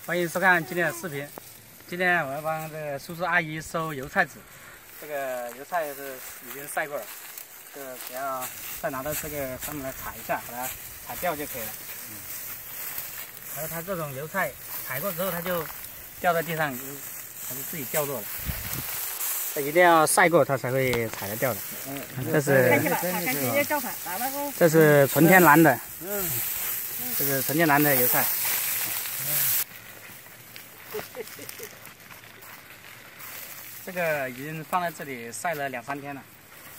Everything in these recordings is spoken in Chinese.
欢迎收看今天的视频。今天我要帮这个叔叔阿姨收油菜籽。这个油菜是已经晒过了，这个只要再拿到这个上面来踩一下，把它踩掉就可以了。然后它这种油菜踩过之后，它就掉在地上，它就自己掉落了。这一定要晒过它才会踩得掉的。这是这是纯天然的，这是纯天然的油菜。这个已经放在这里晒了2、3天了。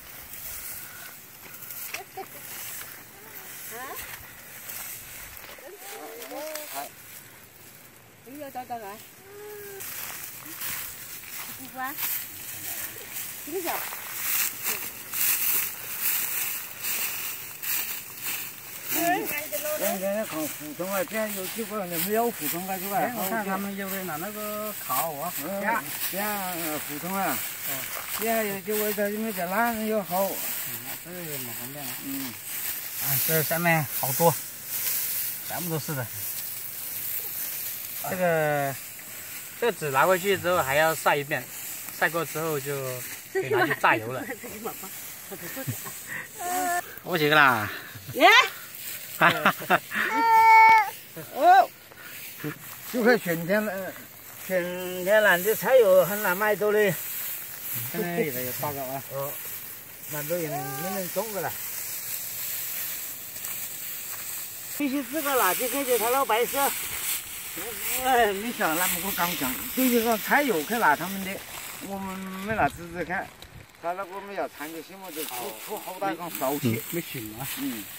人家看胡同啊，这有几个人没有胡同啊，是吧？ 我看他们有的拿那个烤啊， 这胡同啊，这有几个在因为在哪有好， 这个也蛮方便的。这下面好多，全部都是的。这个籽拿回去之后还要晒一遍，晒过之后就可以拿去榨油了。我几个啦？哈哈哈！ 哦，这块全天然的菜油很难买到的。 现在里头有8个啊。 蛮多人没人种的了。必须自个拿去给他老百姓。你想那么我刚讲，就是说菜油去拿他们的，我们没拿自己看。他那个没有参与项目就出好大缸烧去， 没行啊。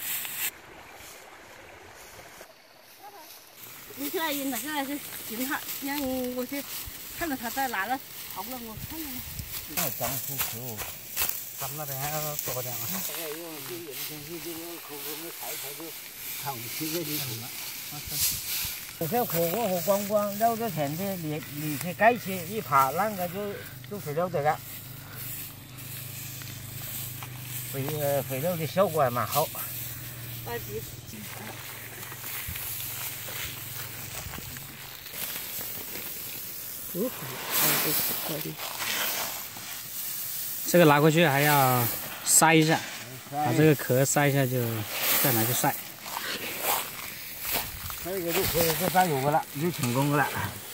你现在那个是警察，让我去看着他在哪了，跑不了我看见了。 长出口， 他们那边还要多点啊。 因为就人天气就口没踩就长期的里头了。这火锅和光光绕着前的你去盖起一爬，那个就肥肉的了。肥肉的效果还蛮好。 这个拿回去还要筛一下，把这个壳筛一下就再拿去晒。 这个就可以再晒油了，就成功了。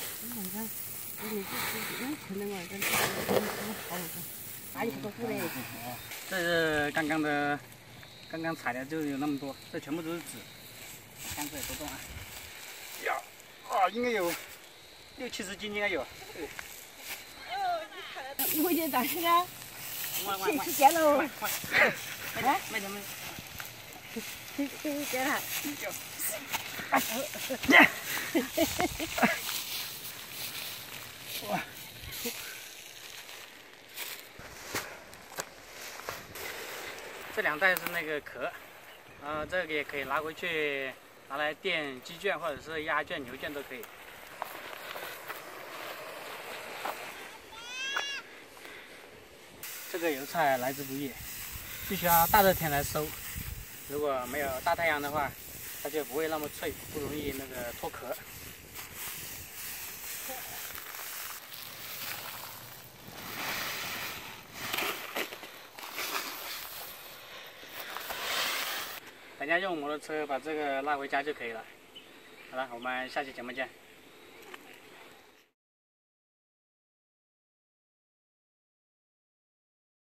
这是刚刚采的就有那么多，这全部都是籽，看这也不动啊。应该有6、70斤应该有。 我就打这个， 快去捡喽！ 快，慢点。 去捡它。 哇！这2袋是那个壳，这个也可以拿回去，拿来垫鸡圈或者是鸭圈、牛圈都可以。这个油菜来之不易，必须要大热天来收。如果没有大太阳的话，它就不会那么脆，不容易那个脱壳。等下用摩托车把这个拉回家就可以了。好了，我们下期节目见。